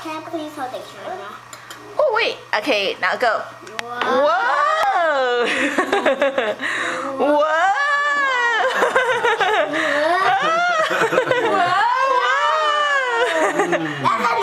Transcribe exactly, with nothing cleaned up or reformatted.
Can I please hold the camera? Oh wait. Okay, now go. Whoa. Whoa. Whoa. Whoa. That's a